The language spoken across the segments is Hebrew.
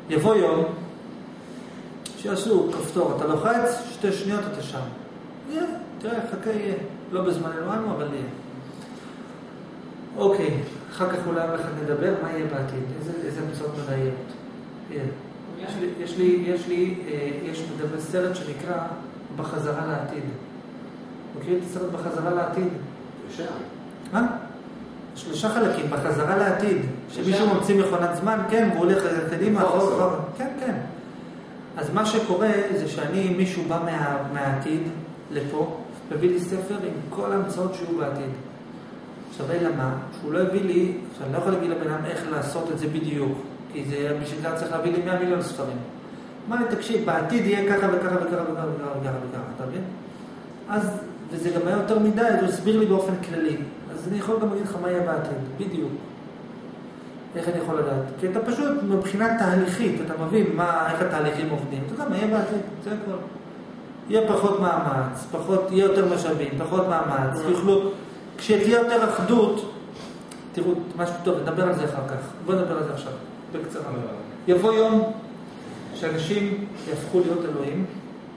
יבוא יום שיעשו כפתור, אתה לוחץ, 2 שניות אתה שם. יהיה, תראה, חכה יהיה. לא בזמן אלוהינו, אבל יהיה. אוקיי, אחר כך אולי לך נדבר מה יהיה בעתיד, איזה מצוות מדעיות. יש מדבר סרט שנקרא בחזרה לעתיד. מכיר את הסרט בחזרה לעתיד? מה? 3 חלקים, בחזרה לעתיד. שמישהו ממציא מכונת זמן, כן, והוא הולך קדימה, כן, כן. אז מה שקורה זה שאני, מישהו בא מהעתיד לפה, מביא לי ספר עם כל ההמצאות שהוא בעתיד. עכשיו, אלא מה? שהוא לא הביא לי, עכשיו, אני לא יכול להגיד לבן אדם איך לעשות את זה בדיוק, כי זה בשביל זה צריך להביא לי 100 מיליון ספרים. מה לי, תקשיב, בעתיד יהיה ככה וככה וככה וככה וככה, אתה מבין? אז, וזה גם היה יותר מדי, הוא הסביר לי באופן כללי. אז אני יכול גם להגיד לך מה יהיה בעתיד, בדיוק. איך אני יכול לדעת? כי אתה פשוט, מבחינה תהליכית, אתה מבין איך התהליכים עובדים. אתה יודע, מה יהיה בעתיד? זה הכל. יהיה פחות מאמץ, יהיה יותר משאבים, פחות מאמץ, יוכלו... כשתהיה יותר אחדות, תראו, משהו טוב, נדבר על זה אחר כך. בואו נדבר על זה עכשיו, בקצרה. יבוא יום שאנשים יהפכו להיות אלוהים,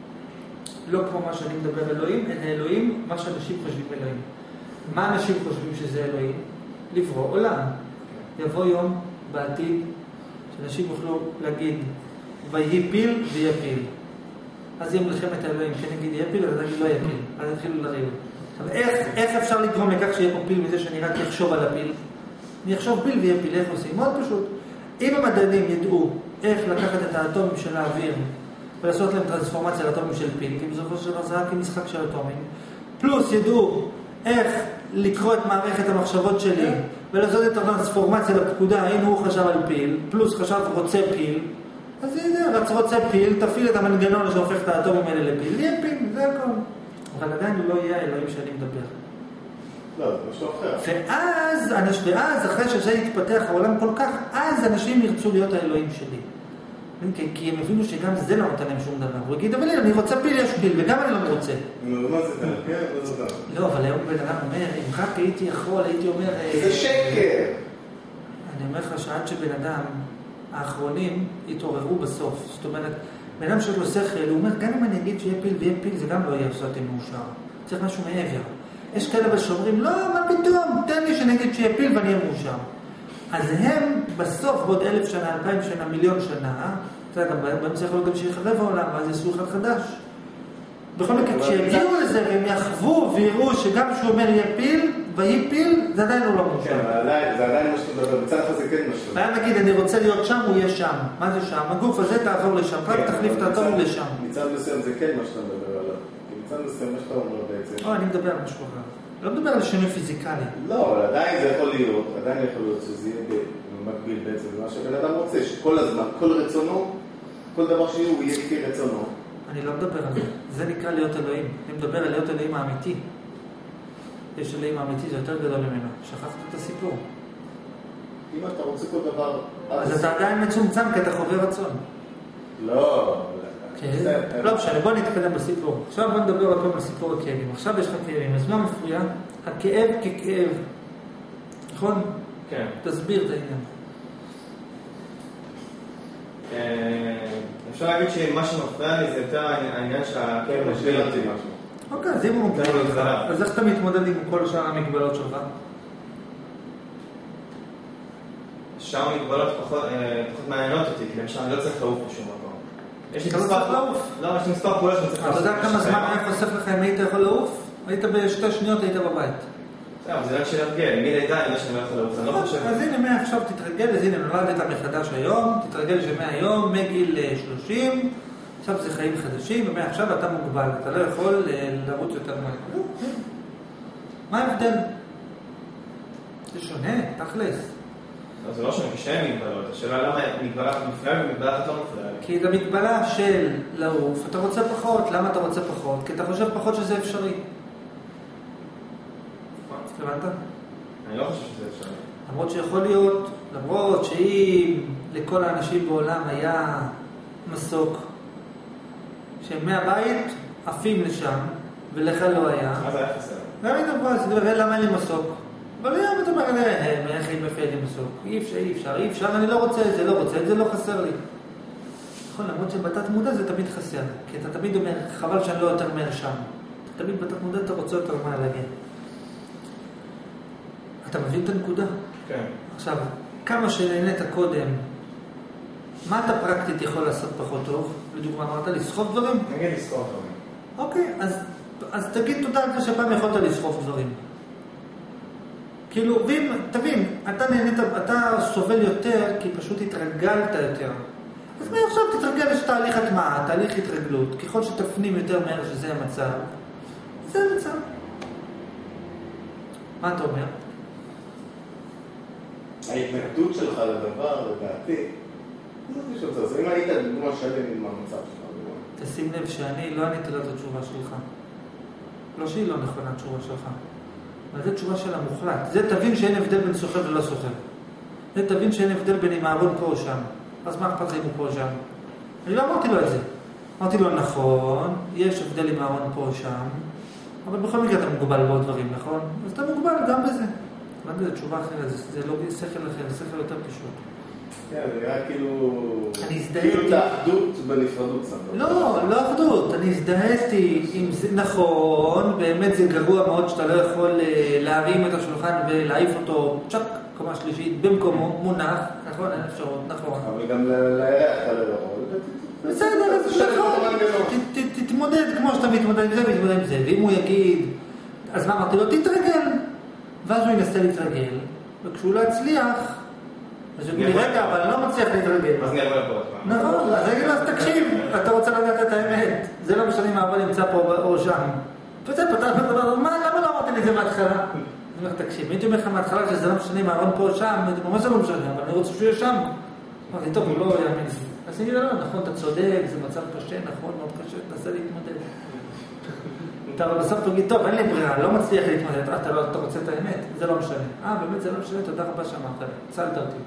לא כמו מה שאני מדבר אלוהים, אלא אלוהים, מה שאנשים חושבים אלוהים. מה אנשים חושבים שזה אלוהים? לברוא עולם. יבוא יום בעתיד שאנשים יוכלו להגיד, ויהי פיל ויפיל. אז יהיה מלחמת האלוהים, כן נגיד יפיל, אז נגיד לא יפיל. אז יתחילו לריב. אבל איך אפשר לגרום לכך שיהיה פה פיל מזה שאני רק אחשוב על הפיל? אני אחשוב פיל ויהיה פיל, איך עושים? מאוד פשוט. אם המדענים ידעו איך לקחת את האטומים של האוויר ולעשות להם טרנספורמציה לאטומים של פיל, כי בסופו של דבר זה רק משחק של אטומים, פלוס ידעו איך לקרוא את מערכת המחשבות שלי ולעשות את הטרנספורמציה לפקודה, הנה הוא חשב על פיל, פלוס חשב רוצה פיל, אז הנה, רוצה פיל, תפעיל את המנגנון שהופך את האטומים האלה לפיל, יהיה פיל, זה הכל. אבל עדיין הוא לא יהיה האלוהים שאני מדבר. לא, זה משהו אחר. ואז, אחרי שזה יתפתח העולם כל כך, אז אנשים ירצו להיות האלוהים שלי. כי הם הבינו שגם זה לא נותן להם שום דבר. הוא יגיד, אבל אני רוצה פיל, יש פיל, וגם אני לא רוצה. מה זה כאן? כן, זה דבר. לא, אבל היום בן אדם אומר, אם רק הייתי יכול, הייתי אומר... זה שקר! אני אומר לך שעד שבן אדם, האחרונים, יתעוררו בסוף. זאת אומרת, בן אדם שיש לו שכל, הוא אומר, גם אם אני אגיד שיהיה פיל ויהיה פיל, זה גם לא יהיה עושה מאושר. צריך משהו מעבר. יש כאלה שאומרים, לא, מה פתאום, תן לי שאני אגיד שיהיה פיל ואני אהיה מאושר. אז הם בסוף, בעוד 1,000 שנה, 2,000 שנה, מיליון שנה, אתה יודע, גם באמצע יכול להיות גם שיחרב העולם, ואז יעשו אחד חדש. בכל מקרה, כשיגיעו לזה והם יחוו ויראו שגם שהוא אומר יהיה פיל, ויהי פיל, זה עדיין הוא לא מאושר. כן, זה עדיין מה שאתה מדבר, מצד אחד זה כן משהו. והיה נגיד, אני רוצה להיות שם, הוא יהיה שם. מה זה שם? הגוף הזה תעבור לשם, רק תחליף את האטום לשם. מצד מסוים זה כן מה שאתה מדבר עליו. מצד מסוים מה שאתה אומר בעצם. אני מדבר על משהו אחר. לא מדבר על שינוי פיזיקלי. לא, אבל עדיין זה יכול להיות, שזה יהיה במקביל בעצם, מה שבן אדם רוצה, שכל הזמן, כל רצונו, כל דבר שיהיה, הוא יהיה כפי רצונו. אני לא מדבר על זה. זה נקרא להיות אלוהים. אני מדבר על להיות אלוהים האמיתי. יש אלוהים האמיתי, זה יותר גדול ממנו. שכחת את הסיפור. אם אתה רוצה כל דבר... אז אתה עדיין מצומצם, כי אתה חווה רצון. לא. לא משנה, בוא נתקדם בסיפור. עכשיו בוא נדבר עוד פעם על סיפור הכאבים. עכשיו יש לך כאבים. אז מה מפריע? הכאב ככאב. נכון? כן. תסביר את העניין. אפשר להגיד שמה שמפריע לי זה יותר העניין שהכאב משפיע אותי משהו. אוקיי, אז אם הוא מוגבל אותך, אז איך אתה מתמודד עם כל שאר המגבלות שלך? שאר המגבלות פחות מעניינות אותי, כי למשל אני לא צריך לעוף בשום מקום. אתה לא צריך לעוף? לא, יש לי מספר פעולות שאני צריך לעוף. אתה יודע כמה זמן היה חוסך לך אם היית יכול לעוף? היית ב2 שניות, היית בבית. זה רק שנרגל, מי לידה אם יש לי לא יכול לעוף, אני לא חושב. אז הנה מעכשיו תתרגל, אז הנה נולדת מחדש היום, תתרגל שמהיום, מגיל 30, עכשיו זה חיים חדשים, ומעכשיו אתה מוגבל, אתה לא יכול לרוץ יותר מהר. מה ההבדל? זה שונה, תכלס. זה לא שונה, כשהם מגבלות. השאלה למה מגבלה מפריעה ומגבלה לא מפריעה. כי זה מגבלה של לעוף, אתה רוצה פחות. למה אתה רוצה פחות? כי אתה חושב פחות שזה אפשרי. הבנת? אני לא חושב שזה אפשרי. למרות שיכול להיות, למרות שאם לכל האנשים בעולם היה מסוק, שהם מהבית עפים לשם, ולך לא היה. מה זה היה חסר? גם היית בוא, אז תראה למה אין לי מסוק. אבל היום אתה אומר, איך היא מפעיל לי מסוק? אי אפשר, אני לא רוצה את זה, לא חסר לי. נכון, למרות שבתת מודע זה תמיד חסר. כי אתה תמיד אומר, חבל שאני לא יותר מהר שם. תמיד בתת מודע אתה רוצה יותר מהר להגיע. אתה מבין את הנקודה? כן. עכשיו, כמה שנהנית קודם, מה אתה פרקטית יכול לעשות פחות טוב? לדוגמה, אמרת לסחוב דברים? נגיד לסחוב דברים. אוקיי, אז תגיד תודה על זה שפעם יכולת לסחוב דברים. כאילו, ואם, תבין, אתה נהנית, אתה סובל יותר כי פשוט התרגלת יותר. אז מעכשיו תתרגל, יש תהליך הטמעה, תהליך התרגלות. ככל שתפנים יותר מהר שזה המצב, זה המצב. מה אתה אומר? ההתנגדות שלך לדבר, לדעתי, זה פשוט זה. אז אם היית דוגמה שלם עם המצב שלך, תשים לב שאני לא עניתי לה את התשובה שלך. לא שהיא לא נכונה התשובה שלך. אבל זו תשובה של המוחלט. זה תבין שאין הבדל בין סוחר ולא סוחר. זה תבין שאין הבדל בין אם הארון פה או שם. אז מה אכפת לי אם הוא פה או שם? אני לא אמרתי לו את זה. אמרתי לו, נכון, יש הבדל עם הארון פה או שם, אבל בכל מקרה אתה מוגבל בעוד דברים, נכון? אז אתה מוגבל גם בזה. אבל זו תשובה אחרת, זה לא שכל אחר, זה שכל יותר פשוט. כן, זה נראה כאילו... אני הזדהיתי... כאילו את האחדות בנפרדות סתם. לא אחדות, אני הזדהיתי עם זה, נכון, באמת זה גרוע מאוד שאתה לא יכול להרים את השולחן ולהעיף אותו צ'ק, קומה שלישית, במקומו, מונח, נכון, אין אפשרות, נכון. אבל גם לירח על הרעול. בסדר, אז נכון, תתמודד כמו שאתה מתמודד עם זה, מתמודד עם זה, ואם הוא יגיד, אז מה אמרתי לו, תתרגל, ואז הוא ינסה להתרגל, וכשהוא לא יצליח, אז הוא יגיד לי, רגע, אבל אני לא מצליח להתרגל. אז נראה לפה. נכון, אז תקשיב, אתה רוצה לדעת את האמת, זה לא משנה אם האבא נמצא פה או שם. וזה פתח לדבר, למה לא אמרתי לי את זה מההתחלה? אני אומר, תקשיב, הייתי אומר לך מההתחלה שזה לא משנה אם האבא פה או שם, ממש זה לא משנה, אבל אני רוצה שהוא יהיה שם. אמרתי, טוב, הוא לא יאמין. אז אני לא, נכון, אתה צודק, זה מצב קשה, נכון, מאוד קשה, תנסה להתמודד. אבל בסוף תגיד, טוב, אין לי ברירה, לא מצליח להתמודד, אתה רוצה את האמת? זה לא משנה. באמת זה לא משנה, תודה רבה שאמרת, צלת אותי.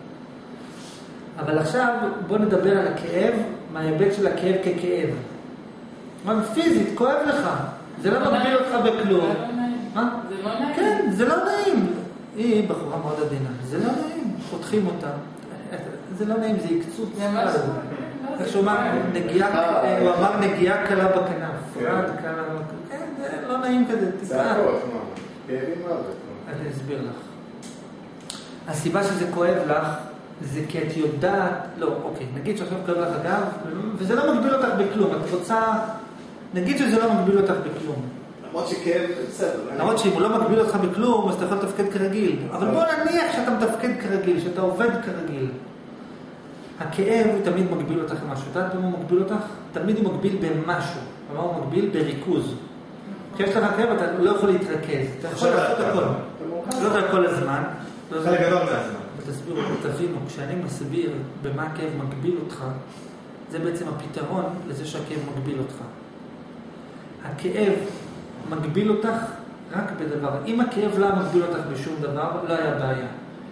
אבל עכשיו בוא נדבר על הכאב, מההיבט של הכאב ככאב. אבל פיזית, כואב לך. זה לא מגביל אותך בכלום. זה לא נעים. מה? זה לא נעים. כן, זה לא נעים. היא בחורה מאוד עדינה. זה לא נעים. חותכים אותה. זה לא נעים, זה יקצוץ. זה מה זה? איך שהוא אמר, הוא אמר נגיעה קלה בכנף. כן, זה לא נעים כזה. זה הכל, מה? כאבים מוות. אני אסביר לך. הסיבה שזה כואב לך, זה כי את יודעת, לא, אוקיי, נגיד שעכשיו כואב לך אגב, וזה לא מגביל אותך בכלום, את רוצה, נגיד שזה לא מגביל אותך בכלום. למרות שכאב, בסדר. למרות שאם הוא לא מגביל אותך בכלום, אז אתה יכול לתפקד כרגיל. אבל בוא נניח שאתה מתפקד כרגיל, שאתה עובד כרגיל. הכאב הוא תמיד מגביל אותך במשהו. אתה יודעת במה הוא מגביל אותך? תמיד הוא מגביל במשהו. במה הוא מגביל? בריכוז. כשיש לך כאב אתה לא יכול להתרכז. אתה יכול לעשות הכל. לא רק כל הזמן. חלק גדול מהזמן. ותסבירו, תבינו, כשאני מסביר במה הכאב מגביל אותך, זה בעצם הפתרון לזה שהכאב מגביל אותך. הכאב מגביל אותך רק בדבר. אם הכאב לא מגביל אותך בשום דבר, לא היה בעיה.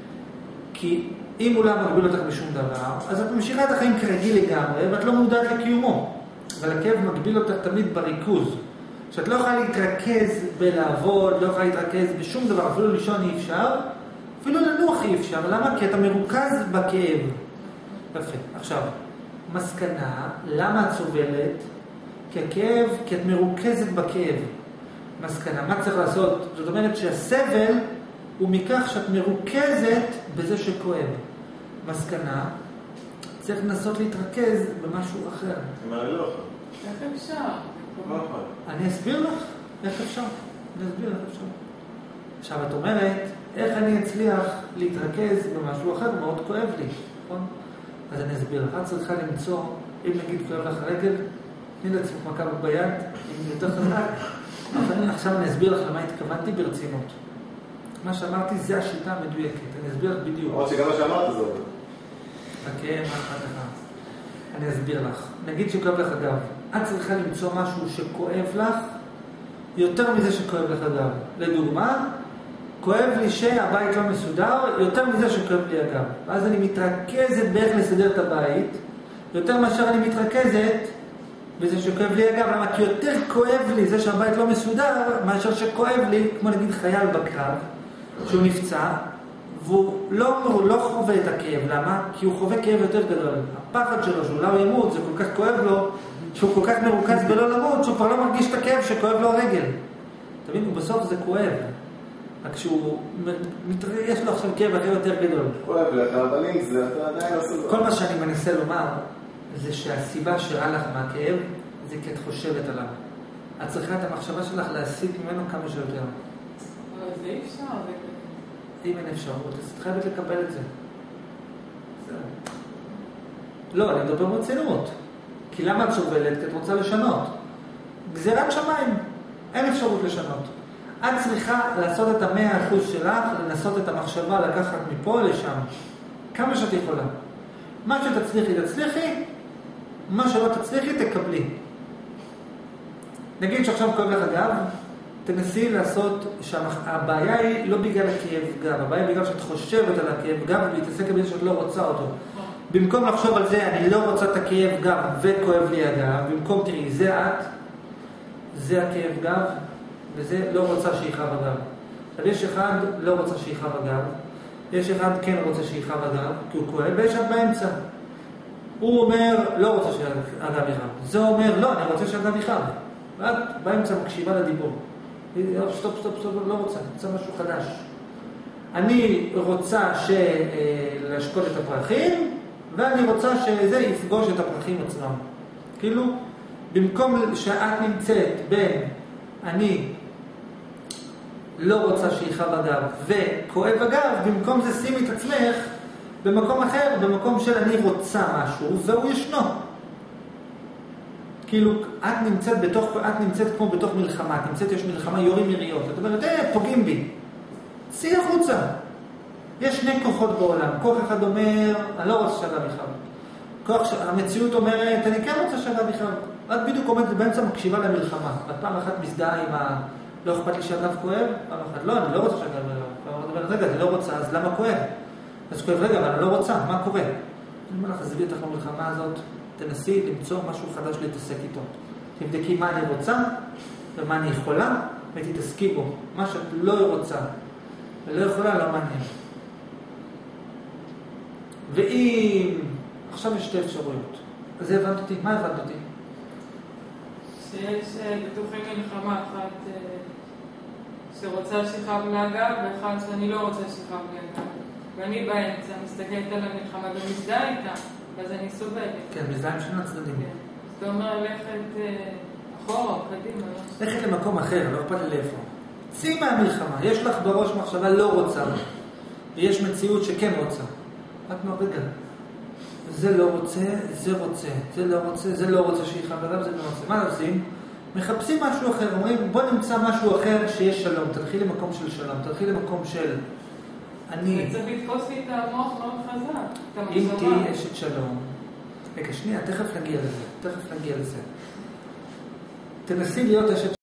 כי אם הוא לא מגביל אותך בשום דבר, אז את ממשיכה את החיים כרגיל לגמרי, ואת לא מודעת לקיומו. אבל הכאב מגביל אותך תמיד בריכוז. שאת לא יכולה להתרכז בלעבוד, לא יכולה להתרכז בשום דבר, אפילו לישון אי אפשר, אפילו לנוח אי אפשר. למה? כי אתה מרוכז בכאב. יפה. עכשיו, מסקנה, למה את סובלת? כי הכאב, כי את מרוכזת בכאב. מסקנה, מה צריך לעשות? זאת אומרת שהסבל הוא מכך שאת מרוכזת בזה שכואב. מסקנה, צריך לנסות להתרכז במשהו אחר. מה לא יכול? איך אפשר? מה יכול? אני אסביר לך איך אפשר. אני אסביר לך אפשר. עכשיו את אומרת, איך אני אצליח להתרכז במשהו אחר? מאוד כואב לי, נכון? אז אני אסביר לך, את צריכה למצוא, אם נגיד כואב לך רגל, תני לעצמך מכה ביד, אם יותר חזק. אבל עכשיו אני אסביר לך למה התכוונתי ברצינות. מה שאמרתי זה השיטה המדויקת, אני אסביר לך בדיוק. למרות שגם מה שאמרת זה עובד. חכה, מה אכפת לך? אני אסביר לך. נגיד שכואב לך גב, את צריכה למצוא משהו שכואב לך, יותר מזה שכואב לך גב. לדוגמה, כואב לי שהבית לא מסודר, יותר מזה שכואב לי הגב. ואז אני מתרכזת באיך לסדר את הבית, יותר מאשר אני מתרכזת בזה שכואב לי הגב. למה? כי יותר כואב לי זה שהבית לא מסודר, מאשר שכואב לי, כמו נגיד חייל בקרב, שהוא נפצע, והוא לא חווה את הכאב. למה? כי הוא חווה כאב יותר גדול. הפחד שלו שאולי הוא ימות, זה כל כך כואב לו, שהוא כל כך מרוכז בלא למות, שהוא כבר לא מרגיש את הכאב שכואב לו הרגל. תבינו, בסוף זה כואב. רק שהוא, יש לו עכשיו כאב הכי יותר גדול. כואב לך, אבל אם זה, אתה עדיין עושה זאת. כל מה שאני מנסה לומר, זה שהסיבה שרע לך מהכאב, זה כי את חושבת עליו. את צריכה את המחשבה שלך להסיק ממנו כמה שיותר. אבל זה אי אפשר, אם אין אפשרות, אז את חייבת לקבל את זה. לא, אני מדבר ברצינות. כי למה את סובלת? כי את רוצה לשנות. גזירת שמיים. אין אפשרות לשנות. את צריכה לעשות את 100% שלך, לנסות את המחשבה, לקחת מפה לשם. כמה שאת יכולה. מה שתצליחי, תצליחי. מה שלא תצליחי, תקבלי. נגיד שעכשיו כואב לך גב, תנסי לעשות שהבעיה היא לא בגלל הכאב גב, הבעיה היא בגלל שאת חושבת על הכאב גב ולהתעסק בזה שאת לא רוצה אותו. במקום לחשוב על זה, אני לא רוצה את הכאב גב וכואב לי הגב, במקום תראי, זה את, זה הכאב גב, וזה לא רוצה שיכאב הגב. אבל יש אחד לא רוצה שיכאב הגב, יש אחד כן רוצה שיכאב הגב, כי הוא כואב, ויש אחד באמצע. הוא אומר, לא רוצה שהגב יכאב. זה אומר, לא, אני רוצה שהגב יכאב. ואת באמצע מקשיבה לדיבור. סטופ, לא רוצה משהו חדש. אני רוצה להשקות את הפרחים, ואני רוצה שזה יפגוש את הפרחים עצמם. כאילו, במקום שאת נמצאת בין אני לא רוצה שיכאב הגב וכואב הגב, במקום זה שימי את עצמך במקום אחר, במקום של אני רוצה משהו, והוא ישנו. כאילו, את נמצאת כמו בתוך מלחמה, את נמצאת, יש מלחמה, יורים יריות. את אומרת, פוגעים בי. צאי החוצה. יש שני כוחות בעולם. כוח אחד אומר, אני לא רוצה שהגב יכאב. המציאות אומרת, אני כן רוצה שהגב יכאב. את בדיוק עומדת באמצע מקשיבה למלחמה. את פעם אחת מזדהה עם לא אכפת לי שהגב כואב, פעם אחת, לא, אני לא רוצה שהגב כואב. רגע, אני לא רוצה, אז למה כואב? אז כואב, רגע, אבל אני לא רוצה, מה קורה? אני אומר לך, עזבי אותך למלחמה הזאת, תנסי למצוא משהו חדש להתעסק איתו. תבדקי מה אני רוצה ומה אני יכולה, ותתעסקי בו. מה שאת לא רוצה ולא יכולה, לא מעניין. ואם עכשיו יש שתי אפשרויות, אז הבנת אותי. מה הבנת אותי? שיש בתוכי מלחמה אחת שרוצה שיכאב להגב, ואחת שאני לא רוצה שיכאב להגב. ואני באמצע מסתכלת על המלחמה ומזדהה איתה, ואז אני סובלת. כן, מזדהה עם שני הצדדים. זאת אומרת, ללכת אחורה, קדימה. לכת למקום אחר, לא אכפת לי לאיפה. צאי מהמלחמה, יש לך בראש מחשבה לא רוצה, ויש מציאות שכן רוצה. את רגע, זה לא רוצה, זה רוצה, זה לא רוצה, זה לא רוצה שיכאב עליו, זה לא רוצה. מה עושים? מחפשים משהו אחר, אומרים בוא נמצא משהו אחר שיש שלום, תלכי למקום של שלום, תלכי למקום של אני... זה צריך לתפוס לי את המוח מאוד חזק. אם תהי אשת שלום, רגע שנייה, תכף נגיע לזה, תנסי להיות אשת